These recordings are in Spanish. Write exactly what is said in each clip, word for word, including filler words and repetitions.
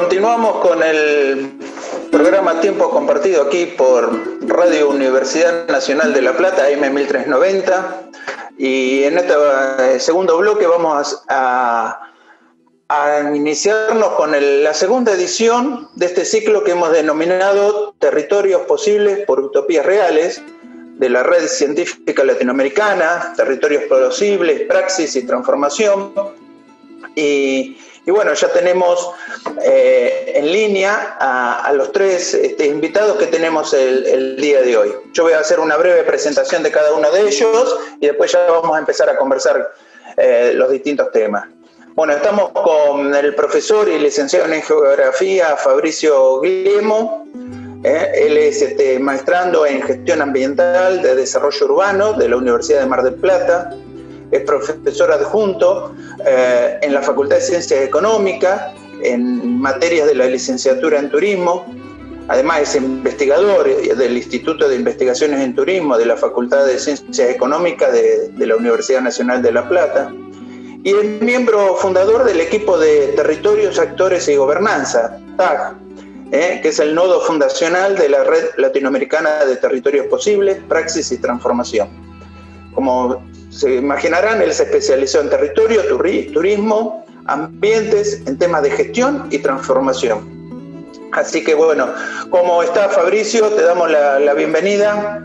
continuamos con el programa Tiempo Compartido aquí por Radio Universidad Nacional de La Plata, A M mil trescientos noventa, y en este segundo bloque vamos a, a iniciarnos con el, la segunda edición de este ciclo que hemos denominado Territorios Posibles por Utopías Reales, de la Red Científica Latinoamericana, Territorios Posibles, Praxis y Transformación. Y, y bueno, ya tenemos eh, en línea a, a los tres este, invitados que tenemos el, el día de hoy. Yo voy a hacer una breve presentación de cada uno de ellos y después ya vamos a empezar a conversar eh, los distintos temas. Bueno, estamos con el profesor y licenciado en Geografía Fabricio Guillermo. Eh, él es este, maestrando en Gestión Ambiental de Desarrollo Urbano de la Universidad de Mar del Plata. Es profesor adjunto eh, en la Facultad de Ciencias Económicas, en materias de la licenciatura en Turismo. Además es investigador del Instituto de Investigaciones en Turismo de la Facultad de Ciencias Económicas de, de la Universidad Nacional de La Plata. Y es miembro fundador del equipo de Territorios, Actores y Gobernanza, T A G, eh, que es el nodo fundacional de la Red Latinoamericana de Territorios Posibles, Praxis y Transformación. Como se imaginarán, él se especializó en territorio, turi- turismo, ambientes, en temas de gestión y transformación. Así que bueno, ¿cómo está Fabricio? Te damos la, la bienvenida.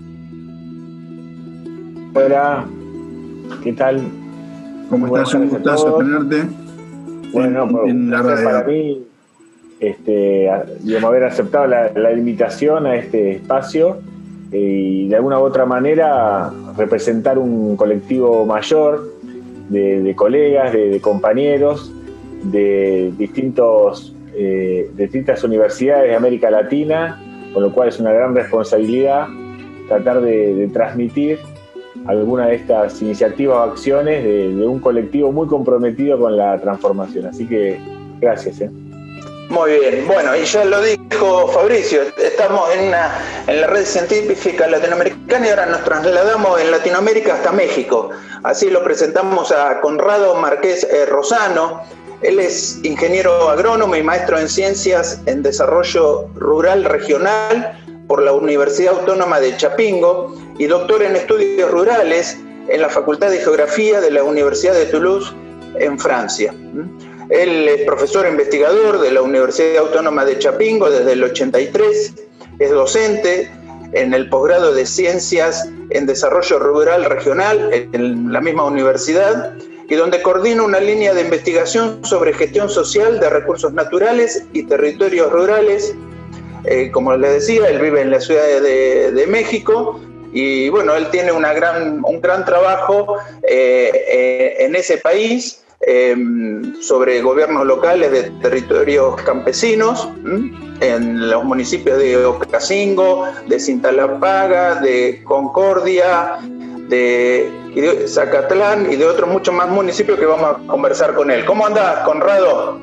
Hola, ¿qué tal? ¿Cómo estás? Un gustazo tenerte. Bueno, en, en la radio. Para mí, este, digamos, haber aceptado la, la invitación a este espacio y de alguna u otra manera representar un colectivo mayor de, de colegas, de, de compañeros de distintos, eh, de distintas universidades de América Latina, con lo cual es una gran responsabilidad tratar de, de transmitir alguna de estas iniciativas o acciones de, de un colectivo muy comprometido con la transformación. Así que gracias. ¿eh? Muy bien, bueno, y ya lo dijo Fabricio, estamos en, una, en la Red Científica Latinoamericana y ahora nos trasladamos en Latinoamérica hasta México. Así lo presentamos a Conrado Márquez eh, Rosano. Él es ingeniero agrónomo y maestro en Ciencias en Desarrollo Rural Regional por la Universidad Autónoma de Chapingo y doctor en Estudios Rurales en la Facultad de Geografía de la Universidad de Toulouse en Francia. Él es profesor investigador de la Universidad Autónoma de Chapingo desde el ochenta y tres, es docente en el posgrado de Ciencias en Desarrollo Rural Regional en la misma universidad y donde coordina una línea de investigación sobre gestión social de recursos naturales y territorios rurales. Eh, como les decía, él vive en la Ciudad de, de México y bueno, él tiene una gran, un gran trabajo eh, eh, en ese país eh, sobre gobiernos locales de territorios campesinos ¿m? en los municipios de Ocasingo, de Cintalapaga, de Concordia, de, y de Zacatlán y de otros muchos más municipios que vamos a conversar con él. ¿Cómo andás, Conrado?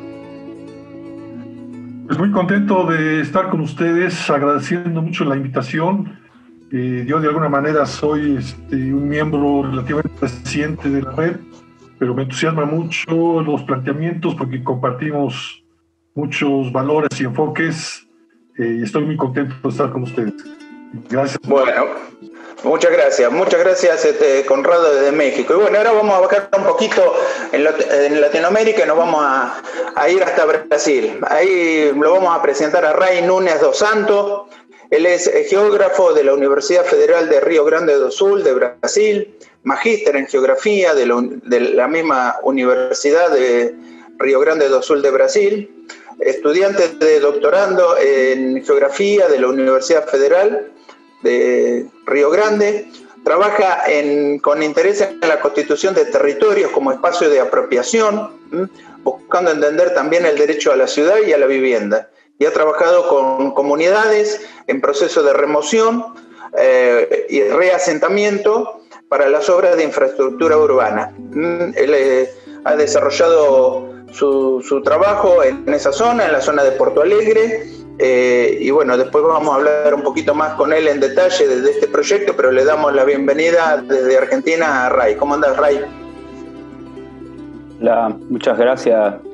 Pues muy contento de estar con ustedes, agradeciendo mucho la invitación. Eh, yo de alguna manera soy este, un miembro relativamente reciente de la red, pero me entusiasma mucho los planteamientos porque compartimos muchos valores y enfoques eh, y estoy muy contento de estar con ustedes. Gracias. Bueno, muchas gracias, muchas gracias este, Conrado desde México. Y bueno, ahora vamos a bajar un poquito en, en Latinoamérica y nos vamos a, a ir hasta Brasil. Ahí lo vamos a presentar a Ray Núñez dos Santos. Él es geógrafo de la Universidad Federal de Río Grande do Sul de Brasil, magíster en geografía de la, de la misma Universidad de Río Grande do Sul de Brasil, estudiante de doctorando en geografía de la Universidad Federal de Río Grande, trabaja en, con interés en la constitución de territorios como espacio de apropiación, ¿m? buscando entender también el derecho a la ciudad y a la vivienda. Y ha trabajado con comunidades en proceso de remoción eh, y reasentamiento para las obras de infraestructura urbana. ¿M? Él eh, ha desarrollado su, su trabajo en esa zona, en la zona de Porto Alegre, Eh, y bueno, después vamos a hablar un poquito más con él en detalle de, de este proyecto, pero le damos la bienvenida desde Argentina a Ray. ¿Cómo andas, Ray? Hola, muchas gracias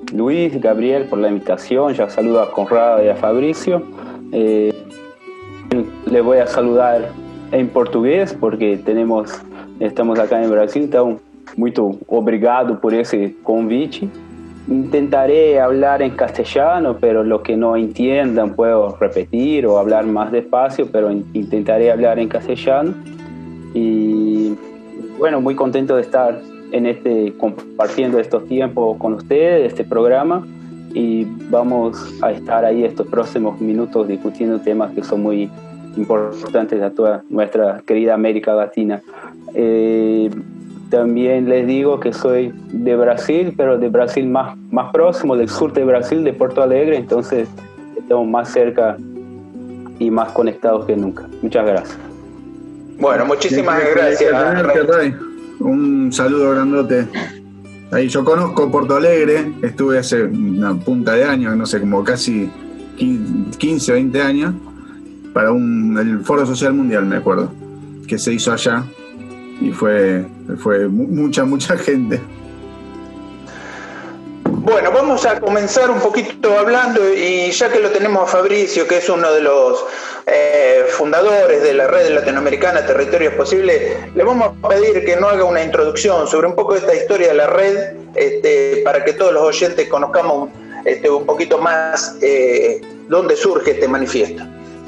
Luis, Gabriel, por la invitación. Ya saludo a Conrado y a Fabricio. Eh, les voy a saludar en portugués porque tenemos, estamos acá en Brasil, então muito obrigado por esse convite. Intentaré hablar en castellano, pero lo que no entiendan puedo repetir o hablar más despacio, pero intentaré hablar en castellano. Y bueno, muy contento de estar en este, compartiendo estos tiempos con ustedes, este programa, y vamos a estar ahí estos próximos minutos discutiendo temas que son muy importantes a toda nuestra querida América Latina. Eh, también les digo que soy de Brasil, pero de Brasil más, más próximo, del sur de Brasil, de Porto Alegre, entonces estamos más cerca y más conectados que nunca. Muchas gracias. Bueno, muchísimas gracias. Ray. Un saludo grandote. Ahí yo conozco Porto Alegre, estuve hace una punta de años, no sé, como casi quince, veinte años, para un, el Foro Social Mundial, me acuerdo, que se hizo allá, y fue, fue mucha, mucha gente. Bueno, vamos a comenzar un poquito hablando, y ya que lo tenemos a Fabricio, que es uno de los eh, fundadores de la Red Latinoamericana Territorios Posibles, le vamos a pedir que nos haga una introducción sobre un poco de esta historia de la red, este, para que todos los oyentes conozcamos este, un poquito más eh, dónde surge este manifiesto.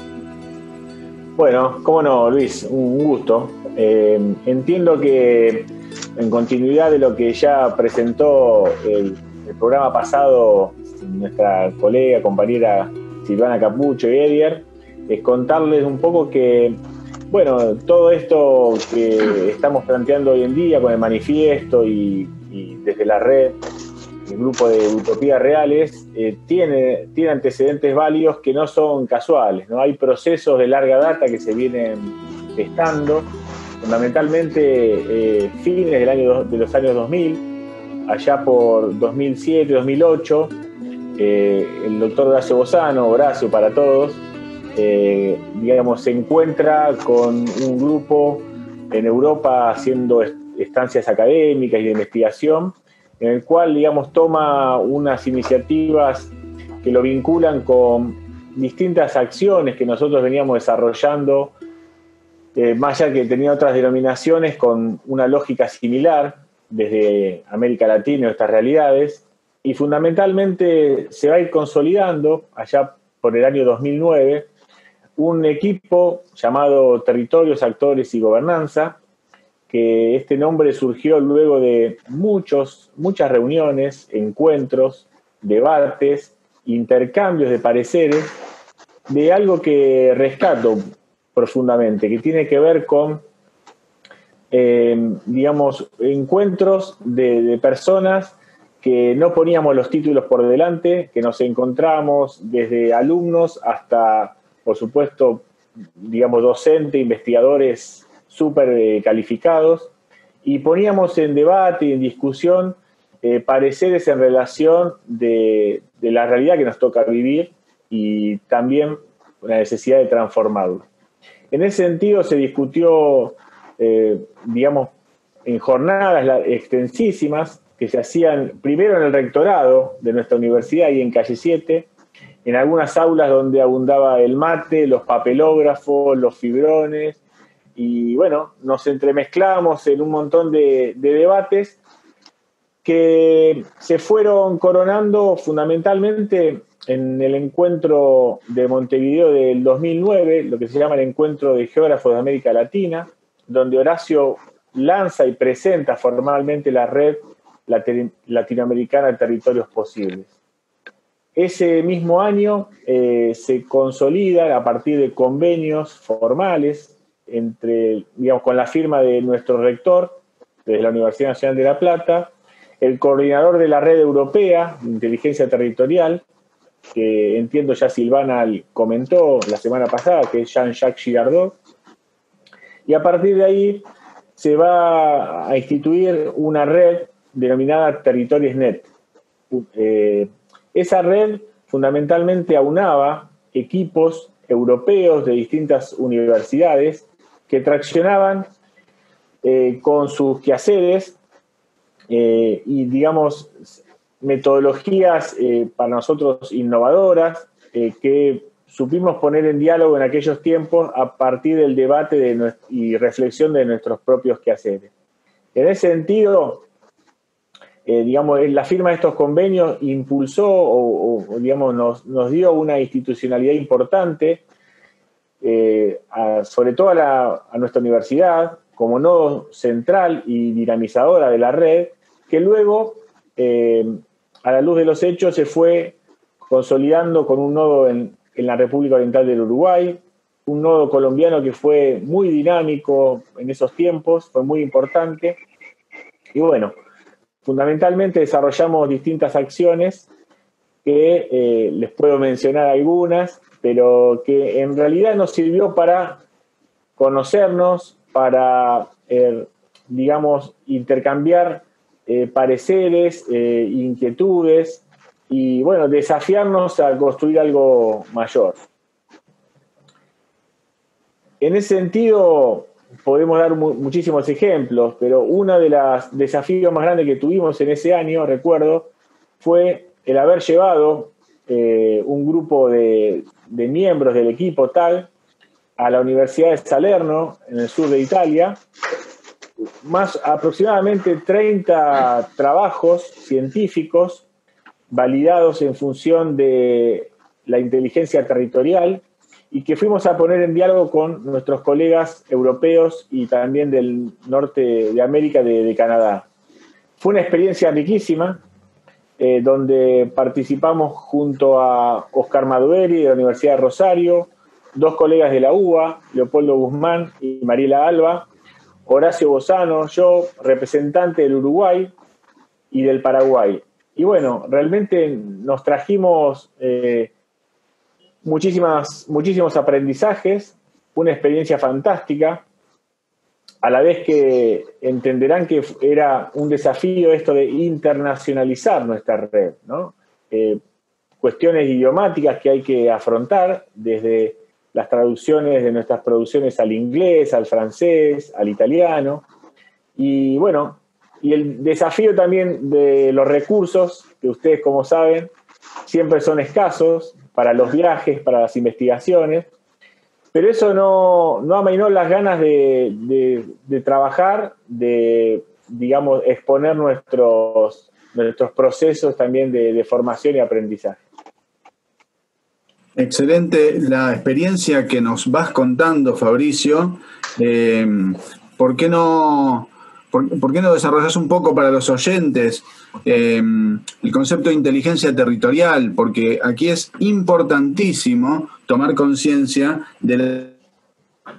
Bueno, cómo no, Luis, un gusto. Eh, entiendo que en continuidad de lo que ya presentó el el programa pasado nuestra colega, compañera Silvana Capucho y Edier, es contarles un poco que, bueno, todo esto que estamos planteando hoy en día con el manifiesto y, y desde la red, el grupo de Utopías Reales, eh, tiene, tiene antecedentes válidos que no son casuales, ¿no? Hay procesos de larga data que se vienen gestando, fundamentalmente eh, fines del año, de los años dos mil, allá por dos mil siete, dos mil ocho, eh, el doctor Horacio Bozano, Horacio para todos, eh, digamos, se encuentra con un grupo en Europa haciendo estancias académicas y de investigación, en el cual, digamos, toma unas iniciativas que lo vinculan con distintas acciones que nosotros veníamos desarrollando, eh, más allá que tenía otras denominaciones con una lógica similar, desde América Latina, estas realidades, y fundamentalmente se va a ir consolidando, allá por el año dos mil nueve, un equipo llamado Territorios, Actores y Gobernanza, que este nombre surgió luego de muchos, muchas reuniones, encuentros, debates, intercambios de pareceres, de algo que rescato profundamente, que tiene que ver con Eh, digamos, encuentros de, de personas que no poníamos los títulos por delante, que nos encontramos desde alumnos hasta, por supuesto, digamos, docentes, investigadores súper eh, calificados, y poníamos en debate y en discusión eh, pareceres en relación de, de la realidad que nos toca vivir y también la necesidad de transformarlo. En ese sentido se discutió Eh, digamos, en jornadas extensísimas que se hacían primero en el rectorado de nuestra universidad y en Calle siete, en algunas aulas donde abundaba el mate, los papelógrafos, los fibrones, y bueno, nos entremezclamos en un montón de, de debates que se fueron coronando fundamentalmente en el encuentro de Montevideo del dos mil nueve, lo que se llama el Encuentro de Geógrafos de América Latina, donde Horacio lanza y presenta formalmente la Red Latinoamericana de Territorios Posibles. Ese mismo año eh, se consolida a partir de convenios formales entre, digamos, con la firma de nuestro rector desde la Universidad Nacional de La Plata, el coordinador de la Red Europea de Inteligencia Territorial, que entiendo ya Silvana comentó la semana pasada, que es Jean-Jacques Girardot, y a partir de ahí se va a instituir una red denominada Territorios Net. Eh, esa red fundamentalmente aunaba equipos europeos de distintas universidades que traccionaban eh, con sus quehaceres eh, y, digamos, metodologías eh, para nosotros innovadoras eh, que supimos poner en diálogo en aquellos tiempos a partir del debate de nuestro, y reflexión de nuestros propios quehaceres. En ese sentido, eh, digamos, la firma de estos convenios impulsó o, o digamos, nos, nos dio una institucionalidad importante, eh, a, sobre todo a, la, a nuestra universidad, como nodo central y dinamizadora de la red, que luego, eh, a la luz de los hechos, se fue consolidando con un nodo en, en la República Oriental del Uruguay, un nodo colombiano que fue muy dinámico en esos tiempos, fue muy importante. Y bueno, fundamentalmente desarrollamos distintas acciones que eh, les puedo mencionar algunas, pero que en realidad nos sirvió para conocernos, para, eh, digamos, intercambiar eh, pareceres, eh, inquietudes y, bueno, desafiarnos a construir algo mayor. En ese sentido, podemos dar mu muchísimos ejemplos, pero uno de los desafíos más grandes que tuvimos en ese año, recuerdo, fue el haber llevado eh, un grupo de, de miembros del equipo tal a la Universidad de Salerno, en el sur de Italia, más aproximadamente treinta trabajos científicos validados en función de la inteligencia territorial y que fuimos a poner en diálogo con nuestros colegas europeos y también del norte de América, de, de Canadá. Fue una experiencia riquísima, eh, donde participamos junto a Oscar Madueri de la Universidad de Rosario, dos colegas de la U B A, Leopoldo Guzmán y Mariela Alba, Horacio Bozano, yo, representante del Uruguay y del Paraguay. Y bueno, realmente nos trajimos eh, muchísimas, muchísimos aprendizajes, una experiencia fantástica, a la vez que entenderán que era un desafío esto de internacionalizar nuestra red, ¿no? Eh, cuestiones idiomáticas que hay que afrontar, desde las traducciones de nuestras producciones al inglés, al francés, al italiano, y bueno, y el desafío también de los recursos, que ustedes, como saben, siempre son escasos para los viajes, para las investigaciones, pero eso no, no amainó las ganas de, de, de trabajar, de, digamos, exponer nuestros, nuestros procesos también de, de formación y aprendizaje. Excelente la experiencia que nos vas contando, Fabricio. Eh, ¿por qué no, por, por qué no desarrollas un poco para los oyentes eh, el concepto de inteligencia territorial? Porque aquí es importantísimo tomar conciencia de la,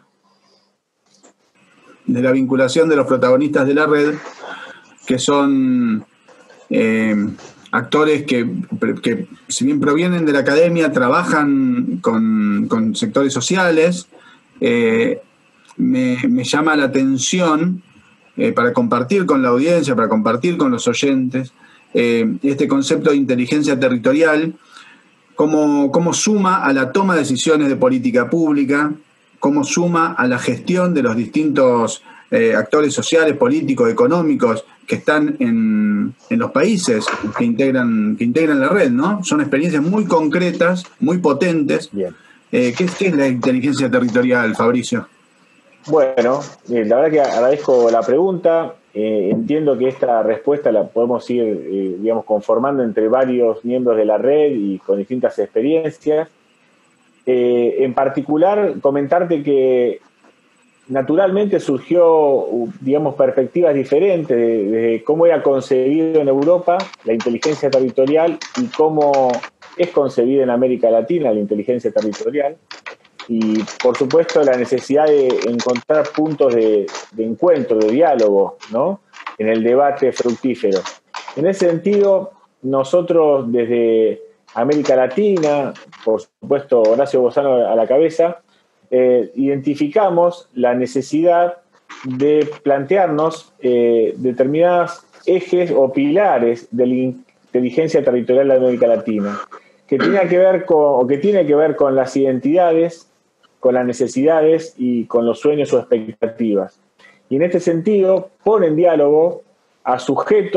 de la vinculación de los protagonistas de la red, que son eh, actores que, que, si bien provienen de la academia, trabajan con, con sectores sociales. Eh, me, me llama la atención, eh, para compartir con la audiencia, para compartir con los oyentes, eh, este concepto de inteligencia territorial, cómo, cómo suma a la toma de decisiones de política pública, cómo suma a la gestión de los distintos eh, actores sociales, políticos, económicos que están en, en los países que integran, que integran la red, ¿no? Son experiencias muy concretas, muy potentes. Bien. Eh, ¿qué, ¿Qué es la inteligencia territorial, Fabricio? Bueno, eh, la verdad que agradezco la pregunta. Eh, entiendo que esta respuesta la podemos ir, eh, digamos, conformando entre varios miembros de la red y con distintas experiencias. Eh, en particular, comentarte que naturalmente surgió, digamos, perspectivas diferentes de, de cómo era concebido en Europa la inteligencia territorial y cómo es concebida en América Latina la inteligencia territorial. Y, por supuesto, la necesidad de encontrar puntos de, de encuentro, de diálogo, ¿no?, en el debate fructífero. En ese sentido, nosotros desde América Latina, por supuesto Horacio Bozano a la cabeza, eh, identificamos la necesidad de plantearnos eh, determinados ejes o pilares de la inteligencia territorial de América Latina, que tiene que ver con, o que tiene que ver con las identidades, con las necesidades y con los sueños o expectativas. Y en este sentido pone en diálogo a sujetos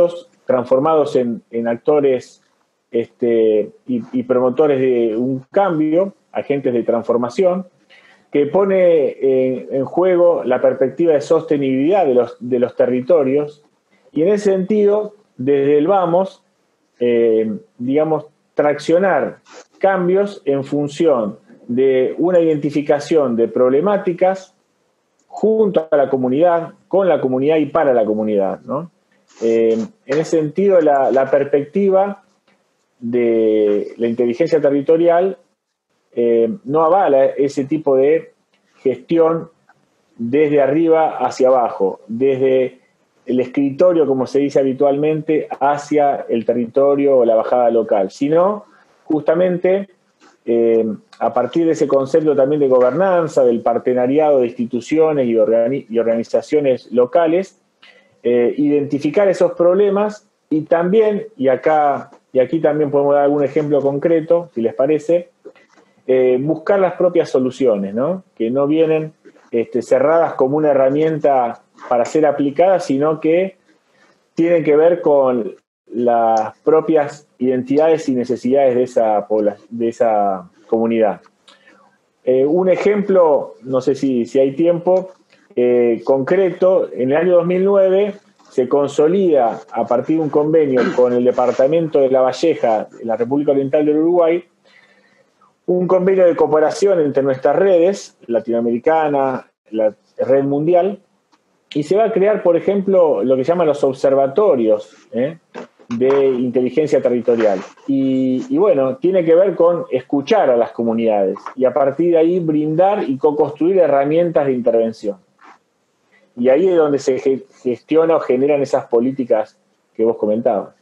transformados en, en actores este, y, y promotores de un cambio, agentes de transformación, que pone en, en juego la perspectiva de sostenibilidad de los, de los territorios, y en ese sentido, desde el Vamos, eh, digamos, traccionar cambios en función de una identificación de problemáticas junto a la comunidad, con la comunidad y para la comunidad, ¿no? Eh, en ese sentido, la, la perspectiva de la inteligencia territorial eh, no avala ese tipo de gestión desde arriba hacia abajo, desde el escritorio, como se dice habitualmente, hacia el territorio o la bajada local, sino justamente eh, a partir de ese concepto también de gobernanza, del partenariado de instituciones y, organi- y organizaciones locales, eh, identificar esos problemas y también, y acá y aquí también podemos dar algún ejemplo concreto, si les parece, eh, buscar las propias soluciones, ¿no? Que no vienen este, cerradas como una herramienta para ser aplicada, sino que tienen que ver con las propias identidades y necesidades de esa, de esa comunidad. Eh, un ejemplo, no sé si, si hay tiempo, eh, concreto, en el año dos mil nueve se consolida a partir de un convenio con el departamento de La Valleja, en la República Oriental del Uruguay, un convenio de cooperación entre nuestras redes, latinoamericana, la red mundial, y se va a crear, por ejemplo, lo que llaman los observatorios ¿eh? de inteligencia territorial. Y, y bueno, tiene que ver con escuchar a las comunidades y a partir de ahí brindar y co-construir herramientas de intervención. Y ahí es donde se gestiona o generan esas políticas que vos comentabas.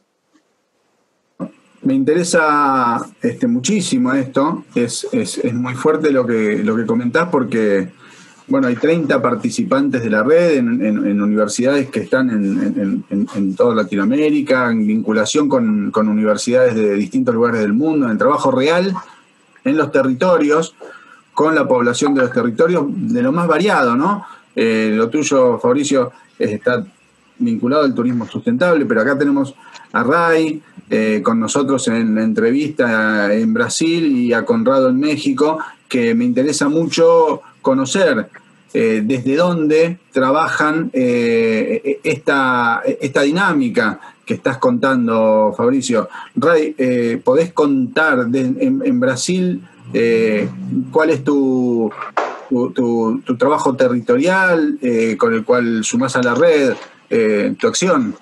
Me interesa este, muchísimo esto, es, es, es muy fuerte lo que, lo que comentás porque, bueno, hay treinta participantes de la red en, en, en universidades que están en, en, en, en toda Latinoamérica, en vinculación con, con universidades de distintos lugares del mundo, en trabajo real en los territorios, con la población de los territorios de lo más variado, ¿no? Eh, lo tuyo, Fabricio, está vinculado al turismo sustentable, pero acá tenemos a Ray eh, con nosotros en la entrevista en Brasil y a Conrado en México, que me interesa mucho conocer eh, desde dónde trabajan eh, esta, esta dinámica que estás contando, Fabricio. Ray, eh, ¿podés contar de, en, en Brasil eh, cuál es tu... Tu, tu, tu trabajo territorial eh, con el cual sumás a la red, eh, tu acción?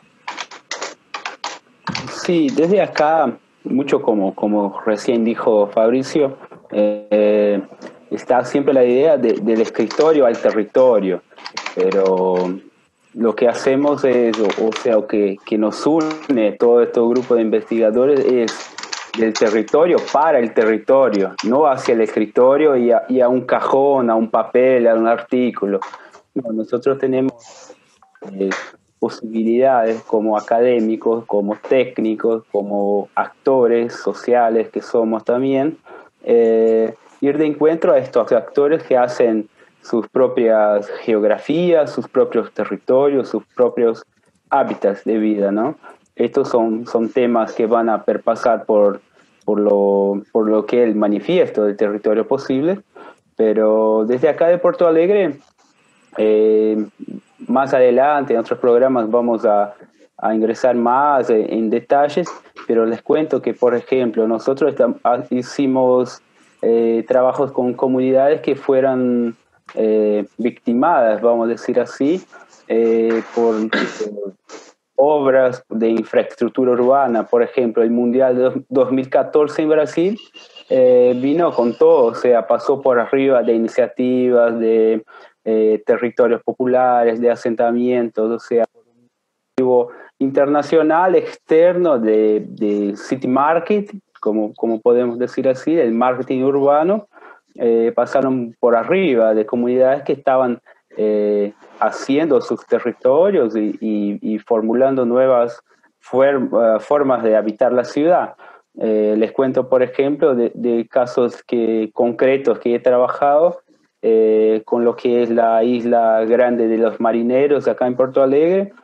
Sí, desde acá, mucho como, como recién dijo Fabricio, eh, está siempre la idea de, del escritorio al territorio, pero lo que hacemos es, o, o sea, que, que nos une todo este grupo de investigadores es del territorio para el territorio, no hacia el escritorio y a, y a un cajón, a un papel, a un artículo. No, nosotros tenemos eh, posibilidades como académicos, como técnicos, como actores sociales que somos también, eh, ir de encuentro a estos actores que hacen sus propias geografías, sus propios territorios, sus propios hábitats de vida, ¿no? Estos son, son temas que van a perpasar por, por, lo, por lo que es el manifiesto del territorio posible, pero desde acá de Porto Alegre, eh, más adelante en otros programas vamos a, a ingresar más en, en detalles, pero les cuento que, por ejemplo, nosotros tam, hicimos eh, trabajos con comunidades que fueran eh, victimadas, vamos a decir así, eh, por... por obras de infraestructura urbana. Por ejemplo, el Mundial de dos mil catorce en Brasil eh, vino con todo, o sea, pasó por arriba de iniciativas, de eh, territorios populares, de asentamientos, o sea, un internacional externo de, de city market, como, como podemos decir así, el marketing urbano, eh, pasaron por arriba de comunidades que estaban eh, haciendo sus territorios y, y, y formulando nuevas fuer, uh, formas de habitar la ciudad. Eh, les cuento, por ejemplo, de, de casos que, concretos que he trabajado eh, con lo que es la isla grande de los marineros acá en Porto Alegre,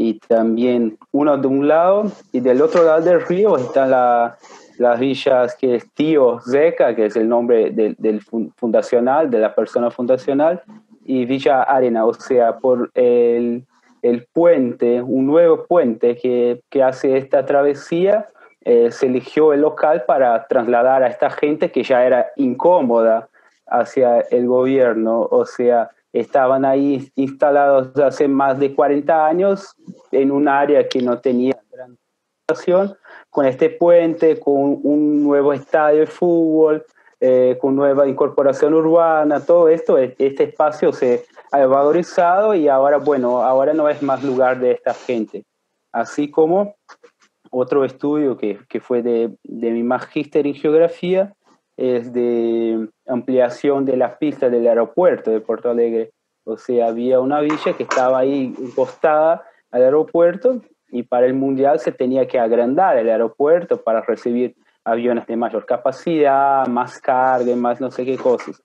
y también uno de un lado, y del otro lado del río están la, las villas que es Tío Zeca, que es el nombre del, del fundacional, de la persona fundacional, y Villa Arena, o sea, por el, el puente, un nuevo puente que, que hace esta travesía, eh, se eligió el local para trasladar a esta gente que ya era incómoda hacia el gobierno, o sea, estaban ahí instalados hace más de cuarenta años en un área que no tenía gran situación, con este puente, con un nuevo estadio de fútbol, eh, con nueva incorporación urbana, todo esto, este espacio se ha valorizado y ahora, bueno, ahora no es más lugar de esta gente. Así como otro estudio que, que fue de, de mi magíster en geografía, es de ampliación de las pistas del aeropuerto de Porto Alegre. O sea, había una villa que estaba ahí encostada al aeropuerto y para el Mundial se tenía que agrandar el aeropuerto para recibir aviones de mayor capacidad, más carga, más no sé qué cosas.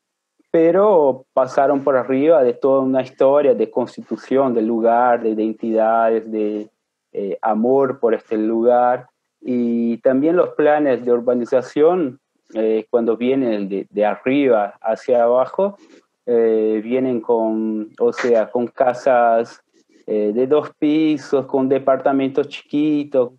Pero pasaron por arriba de toda una historia de constitución del lugar, de identidades, de eh, amor por este lugar. Y también los planes de urbanización, eh, cuando vienen de, de arriba hacia abajo, eh, vienen con, o sea, con casas eh, de dos pisos, con departamentos chiquitos.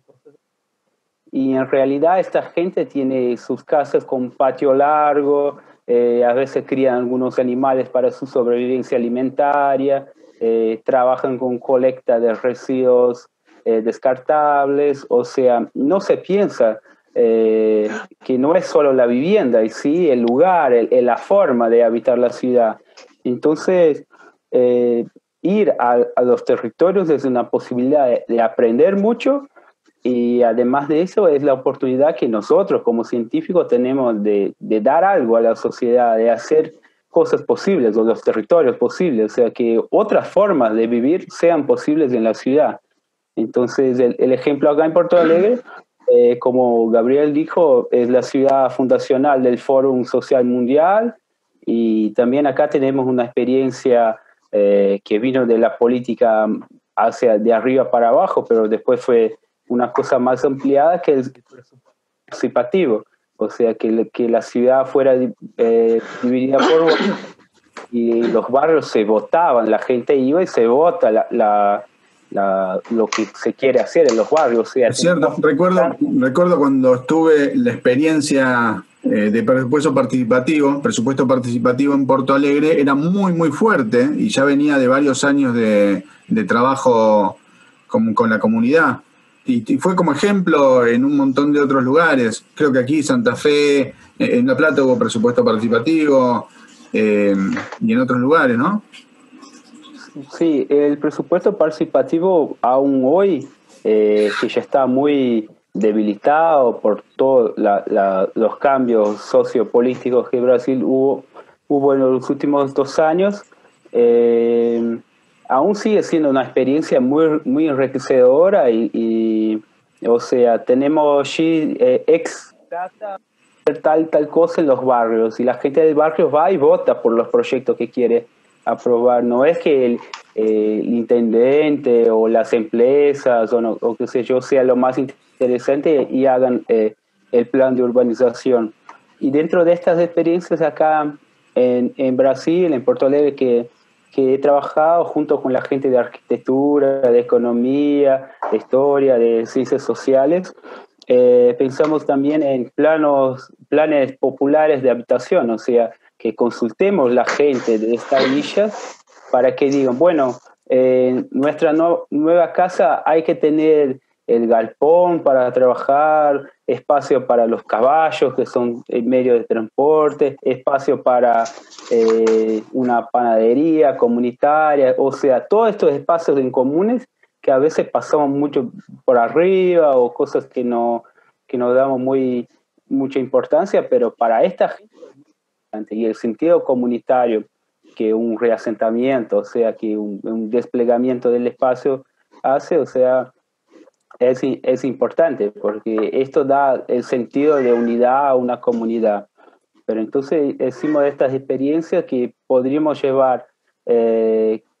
Y en realidad esta gente tiene sus casas con patio largo, eh, a veces crían algunos animales para su sobrevivencia alimentaria, eh, trabajan con colecta de residuos eh, descartables, o sea, no se piensa eh, que no es solo la vivienda, y sí el lugar, el, el, la forma de habitar la ciudad. Entonces, eh, ir a, a los territorios es una posibilidad de, de aprender mucho. Y además de eso es la oportunidad que nosotros como científicos tenemos de, de dar algo a la sociedad, de hacer cosas posibles o los territorios posibles, o sea, que otras formas de vivir sean posibles en la ciudad. Entonces, el, el ejemplo acá en Porto Alegre, eh, como Gabriel dijo, es la ciudad fundacional del Fórum Social Mundial, y también acá tenemos una experiencia eh, que vino de la política hacia de arriba para abajo, pero después fue una cosa más ampliada, que el participativo, o sea, que, que la ciudad fuera eh, dividida por y los barrios se votaban, la gente iba y se vota la, la, la, lo que se quiere hacer en los barrios. O sea, es cierto, recuerdo, recuerdo cuando estuve la experiencia eh, de presupuesto participativo, presupuesto participativo en Porto Alegre, era muy, muy fuerte y ya venía de varios años de, de trabajo con, con la comunidad. Y fue como ejemplo en un montón de otros lugares. Creo que aquí, Santa Fe, en La Plata hubo presupuesto participativo, eh, y en otros lugares, ¿no? Sí, el presupuesto participativo aún hoy, eh, que ya está muy debilitado por todos los cambios sociopolíticos que Brasil hubo, hubo en los últimos dos años, eh, aún sigue siendo una experiencia muy, muy enriquecedora y, y o sea, tenemos allí eh, ex data tal, tal cosa en los barrios y la gente del barrio va y vota por los proyectos que quiere aprobar. No es que el, eh, el intendente o las empresas o, no, o qué sé yo sea lo más interesante y hagan eh, el plan de urbanización. Y dentro de estas experiencias acá en, en Brasil, en Porto Alegre, que que he trabajado junto con la gente de arquitectura, de economía, de historia, de ciencias sociales. Eh, pensamos también en planos, planes populares de habitación, o sea, que consultemos la gente de estas villas para que digan, bueno, en nuestra no, nueva casa hay que tener el galpón para trabajar, espacio para los caballos, que son el medio de transporte, espacio para eh, una panadería comunitaria, o sea, todos estos espacios en comunes que a veces pasamos mucho por arriba o cosas que no, que no damos muy, mucha importancia, pero para esta gente es muy importante. Y el sentido comunitario que un reasentamiento, o sea, que un, un desplegamiento del espacio hace, o sea, Es, es importante porque esto da el sentido de unidad a una comunidad. Pero entonces decimos de estas experiencias que podríamos llevar eh,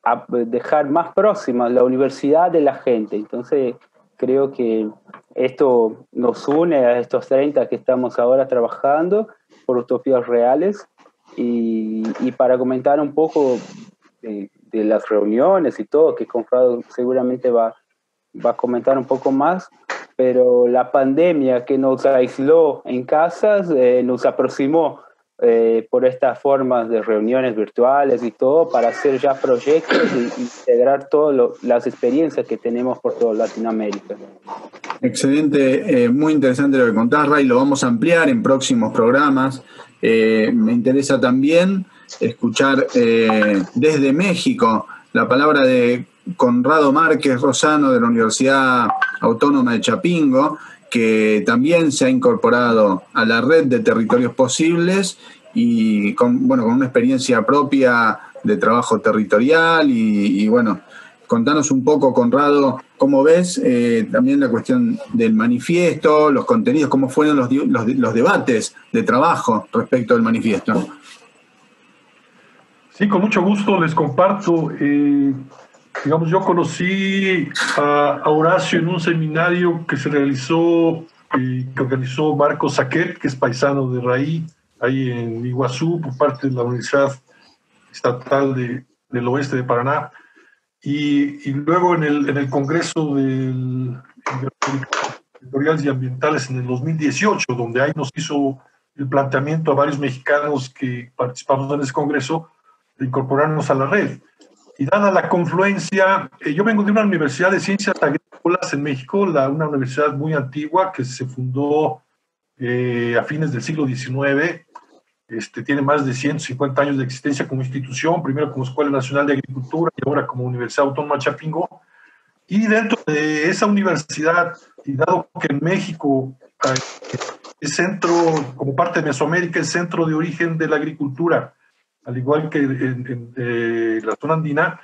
a dejar más próxima la universidad de la gente. Entonces, creo que esto nos une a estos treinta que estamos ahora trabajando por utopías reales. Y, y para comentar un poco de, de las reuniones y todo, que Conrado seguramente va, va a comentar un poco más, pero la pandemia que nos aisló en casas eh, nos aproximó eh, por estas formas de reuniones virtuales y todo para hacer ya proyectos y integrar todas las experiencias que tenemos por toda Latinoamérica. Excelente, eh, muy interesante lo que contás, Ray, lo vamos a ampliar en próximos programas. Eh, me interesa también escuchar eh, desde México la palabra de Conrado Márquez Rosano de la Universidad Autónoma de Chapingo, que también se ha incorporado a la red de territorios posibles y con, bueno, con una experiencia propia de trabajo territorial y, y bueno, contanos un poco, Conrado, cómo ves eh, también la cuestión del manifiesto, los contenidos, cómo fueron los, los, los debates de trabajo respecto al manifiesto. Sí, con mucho gusto les comparto. Eh, digamos, yo conocí a, a Horacio en un seminario que se realizó, eh, que organizó Marco Saquet, que es paisano de Raí, ahí en Iguazú, por parte de la Universidad Estatal de, del Oeste de Paraná. Y, y luego en el, en el Congreso del, de Territoriales y Ambientales en el dos mil dieciocho, donde ahí nos hizo el planteamiento a varios mexicanos que participamos en ese congreso de incorporarnos a la red. Y dada la confluencia, eh, yo vengo de una universidad de ciencias agrícolas en México, la, una universidad muy antigua que se fundó eh, a fines del siglo diecinueve. Este, tiene más de ciento cincuenta años de existencia como institución, primero como Escuela Nacional de Agricultura y ahora como Universidad Autónoma de Chapingo. Y dentro de esa universidad, y dado que en México es centro, como parte de Mesoamérica, es centro de origen de la agricultura, al igual que en, en eh, la zona andina,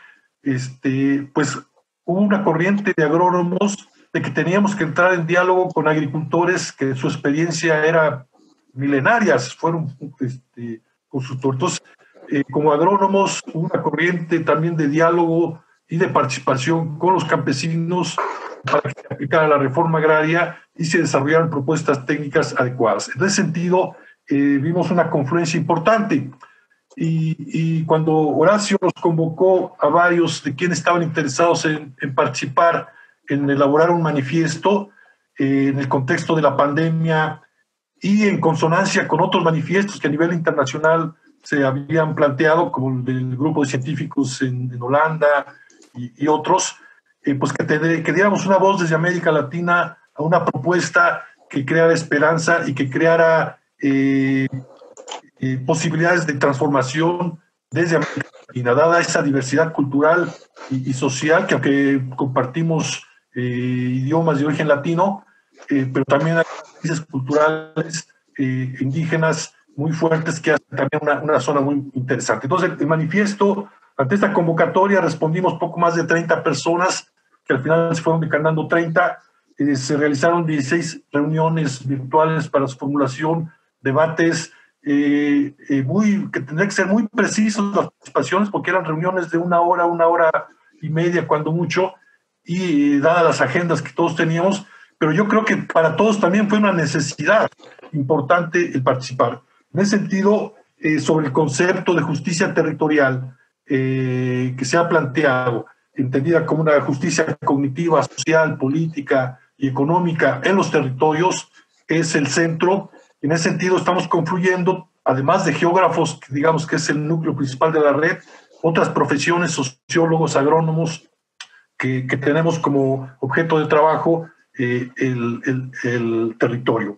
este, pues hubo una corriente de agrónomos de que teníamos que entrar en diálogo con agricultores que su experiencia era milenarias, fueron este, consultores. Entonces, eh, como agrónomos, una corriente también de diálogo y de participación con los campesinos para que se aplicara la reforma agraria y se desarrollaran propuestas técnicas adecuadas. En ese sentido, eh, vimos una confluencia importante. Y, y cuando Horacio nos convocó a varios de quienes estaban interesados en, en participar, en elaborar un manifiesto eh, en el contexto de la pandemia, y en consonancia con otros manifiestos que a nivel internacional se habían planteado, como el del grupo de científicos en, en Holanda y, y otros, eh, pues que, te, que diéramos una voz desde América Latina a una propuesta que creara esperanza y que creara eh, eh, posibilidades de transformación desde América Latina, dada esa diversidad cultural y, y social, que aunque compartimos eh, idiomas de origen latino, eh, pero también hay raíces culturales eh, indígenas muy fuertes que hacen también una, una zona muy interesante. Entonces, el, el manifiesto, ante esta convocatoria, respondimos poco más de treinta personas, que al final se fueron decantando treinta. Eh, se realizaron dieciséis reuniones virtuales para su formulación, debates, eh, eh, muy, que tendrían que ser muy precisos las participaciones, porque eran reuniones de una hora, una hora y media, cuando mucho, y eh, dadas las agendas que todos teníamos, pero yo creo que para todos también fue una necesidad importante el participar. En ese sentido, eh, sobre el concepto de justicia territorial eh, que se ha planteado, entendida como una justicia cognitiva, social, política y económica en los territorios, es el centro. En ese sentido estamos confluyendo, además de geógrafos, que digamos que es el núcleo principal de la red, otras profesiones, sociólogos, agrónomos, que, que tenemos como objeto de trabajo Eh, el, el, el territorio.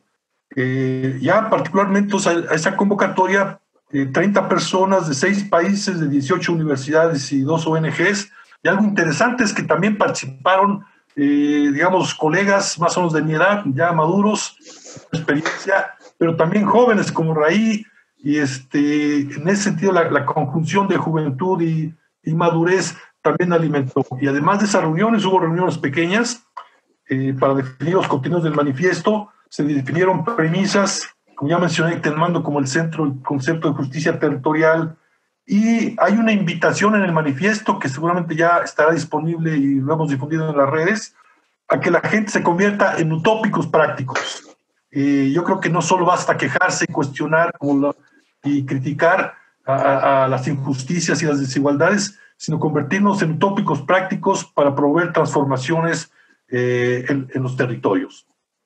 Eh, ya particularmente a esa convocatoria, eh, treinta personas de seis países, de dieciocho universidades y dos O N Ges, y algo interesante es que también participaron, eh, digamos, colegas más o menos de mi edad, ya maduros, experiencia, pero también jóvenes como Raí, y este, en ese sentido la, la conjunción de juventud y, y madurez también alimentó. Y además de esas reuniones, hubo reuniones pequeñas, Eh, para definir los contenidos del manifiesto. Se definieron premisas, como ya mencioné, tomando como el centro el concepto de justicia territorial Y hay una invitación en el manifiesto que seguramente ya estará disponible y lo hemos difundido en las redes, a que la gente se convierta en utópicos prácticos. Eh, yo creo que no solo basta quejarse y cuestionar como lo, y criticar a, a las injusticias y las desigualdades, sino convertirnos en utópicos prácticos para promover transformaciones eh, en, en los territorios.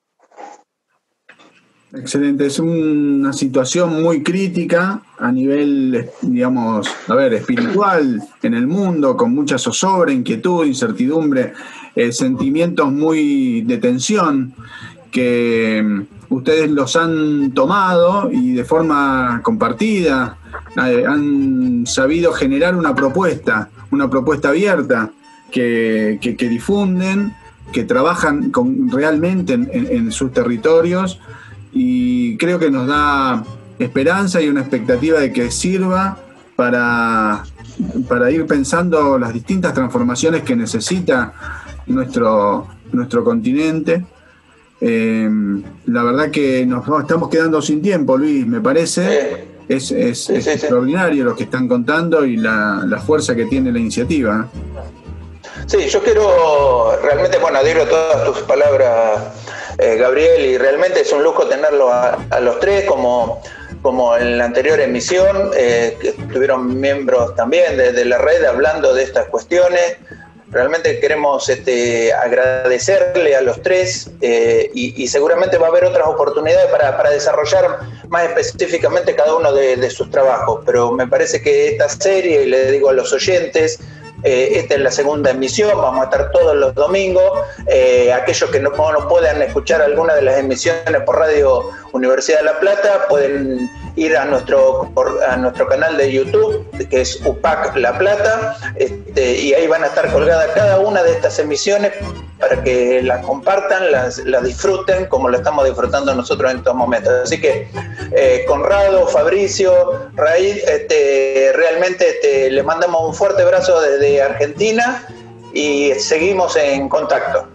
Excelente, es una situación muy crítica a nivel, digamos, a ver, espiritual en el mundo, con mucha zozobra, inquietud, incertidumbre, eh, sentimientos muy de tensión que ustedes los han tomado y de forma compartida eh, han sabido generar una propuesta, una propuesta abierta que, que, que difunden, que trabajan con, realmente en, en, en sus territorios. Y creo que nos da esperanza y una expectativa de que sirva para, para ir pensando las distintas transformaciones que necesita nuestro, nuestro continente. Eh, la verdad que nos estamos quedando sin tiempo, Luis, me parece. Es, es, sí, es sí, extraordinario sí. Lo que están contando y la, la fuerza que tiene la iniciativa. Sí, yo quiero realmente, bueno, adhiero a todas tus palabras, eh, Gabriel, y realmente es un lujo tenerlo a, a los tres, como, como en la anterior emisión, eh, que estuvieron miembros también de, de la red hablando de estas cuestiones. Realmente queremos este, agradecerle a los tres eh, y, y seguramente va a haber otras oportunidades para, para desarrollar más específicamente cada uno de, de sus trabajos, pero me parece que esta serie, y le digo a los oyentes, Eh, esta es la segunda emisión, vamos a estar todos los domingos. Eh, aquellos que no, no puedan escuchar alguna de las emisiones por Radio Universidad de La Plata pueden ir a nuestro, por, a nuestro canal de YouTube, que es U P A C La Plata, este, y ahí van a estar colgadas cada una de estas emisiones para que las compartan, las, las disfruten como lo estamos disfrutando nosotros en estos momentos. Así que eh, Conrado, Fabricio, Raíz, este, realmente este, le mandamos un fuerte abrazo desde Argentina y seguimos en contacto.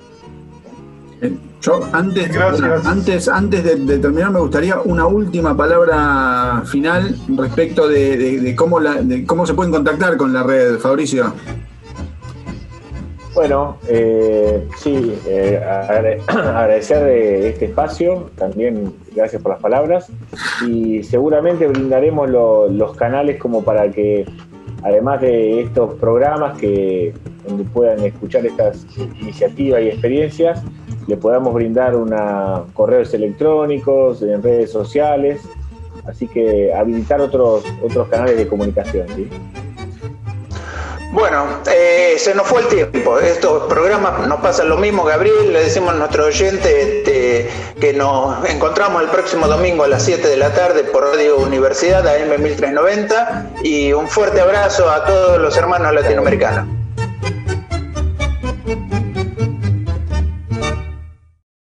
Yo antes, antes, antes de, de terminar me gustaría una última palabra final respecto de, de, de, cómo la, de cómo se pueden contactar con la red, Fabricio. Bueno, eh, sí, eh, agradecer este espacio, también gracias por las palabras, y seguramente brindaremos lo, los canales como para que, además de estos programas que donde puedan escuchar estas iniciativas y experiencias, le podamos brindar una correos electrónicos, en redes sociales, así que habilitar otros otros canales de comunicación, ¿sí? Bueno, eh, se nos fue el tiempo. Estos programas nos pasan lo mismo, Gabriel. Le decimos a nuestros oyentes este, que nos encontramos el próximo domingo a las siete de la tarde por Radio Universidad A M mil trescientos noventa y un fuerte abrazo a todos los hermanos latinoamericanos.